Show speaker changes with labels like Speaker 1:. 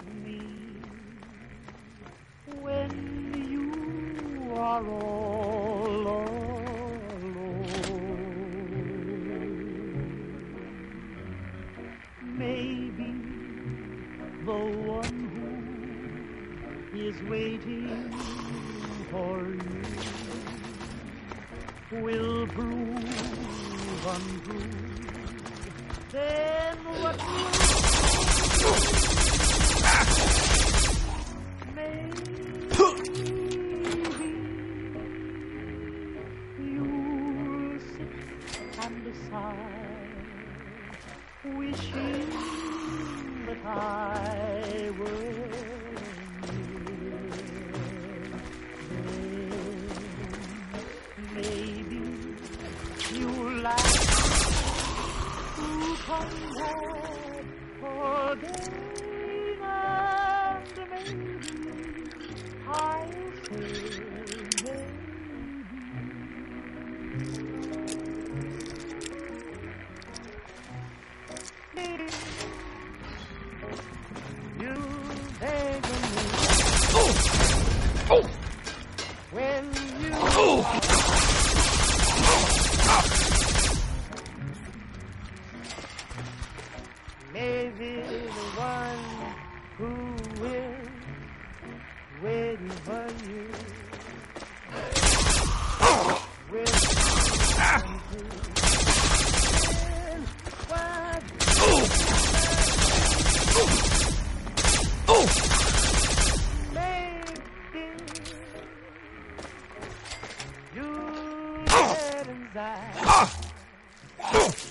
Speaker 1: me when you are all alone. Maybe the one who is waiting for you will prove untrue. Then what will maybe you'll sit and decide, wishing that I were near. Then maybe you'll like to come back again, and maybe I'll say maybe. You beg me when you maybe the one who is waiting for you will maybe you get inside.